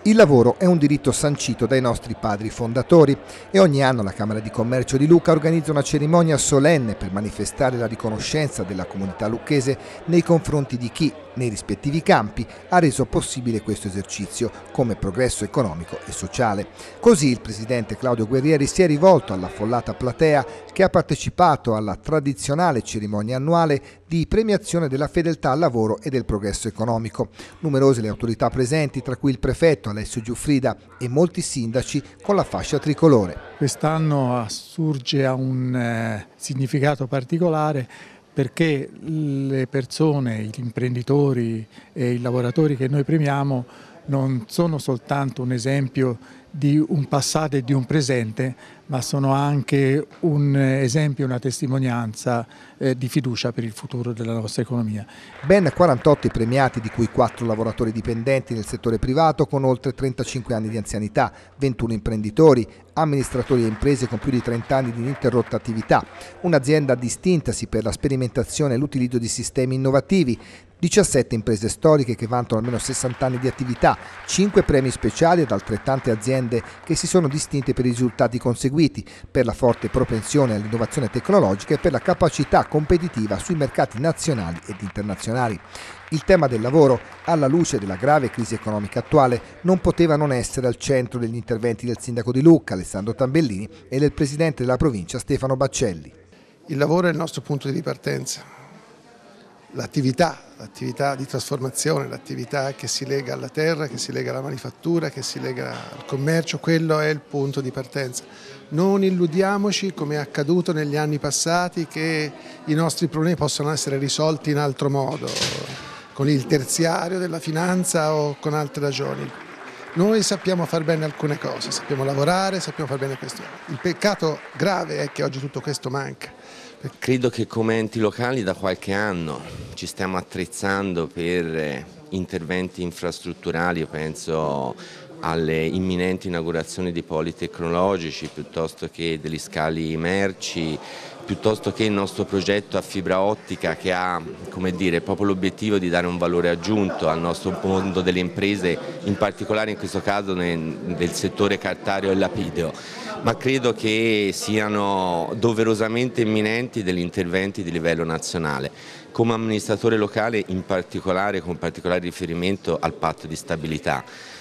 Il lavoro è un diritto sancito dai nostri padri fondatori e ogni anno la Camera di Commercio di Lucca organizza una cerimonia solenne per manifestare la riconoscenza della comunità lucchese nei confronti di chi, nei rispettivi campi, ha reso possibile questo esercizio come progresso economico e sociale. Così il presidente Claudio Guerrieri si è rivolto all'affollata platea che ha partecipato alla tradizionale cerimonia annuale di premiazione della fedeltà al lavoro e del progresso economico. Numerose le autorità presenti, tra cui il prefetto Alessio Giuffrida e molti sindaci con la fascia tricolore. Quest'anno assurge a un significato particolare perché le persone, gli imprenditori e i lavoratori che noi premiamo non sono soltanto un esempio di un passato e di un presente, ma sono anche un esempio, una testimonianza di fiducia per il futuro della nostra economia. Ben 48 i premiati, di cui 4 lavoratori dipendenti nel settore privato con oltre 35 anni di anzianità, 21 imprenditori, amministratori e imprese con più di 30 anni di ininterrotta attività, un'azienda distintasi per la sperimentazione e l'utilizzo di sistemi innovativi, 17 imprese storiche che vantano almeno 60 anni di attività, 5 premi speciali ad altrettante aziende che si sono distinte per i risultati conseguiti, per la forte propensione all'innovazione tecnologica e per la capacità competitiva sui mercati nazionali ed internazionali. Il tema del lavoro, alla luce della grave crisi economica attuale, non poteva non essere al centro degli interventi del sindaco di Lucca, Alessandro Tambellini, e del presidente della provincia, Stefano Baccelli. Il lavoro è il nostro punto di ripartenza. L'attività di trasformazione, l'attività che si lega alla terra, che si lega alla manifattura, che si lega al commercio, quello è il punto di partenza. Non illudiamoci, come è accaduto negli anni passati, che i nostri problemi possono essere risolti in altro modo, con il terziario della finanza o con altre ragioni. Noi sappiamo far bene alcune cose, sappiamo lavorare, sappiamo far bene questo. Il peccato grave è che oggi tutto questo manca. Credo che come enti locali da qualche anno ci stiamo attrezzando per interventi infrastrutturali, io penso alle imminenti inaugurazioni di poli tecnologici piuttosto che degli scali merci, piuttosto che il nostro progetto a fibra ottica che ha, come dire, proprio l'obiettivo di dare un valore aggiunto al nostro mondo delle imprese, in particolare in questo caso del settore cartario e lapideo. Ma credo che siano doverosamente imminenti degli interventi di livello nazionale. Come amministratore locale in particolare, con particolare riferimento al patto di stabilità.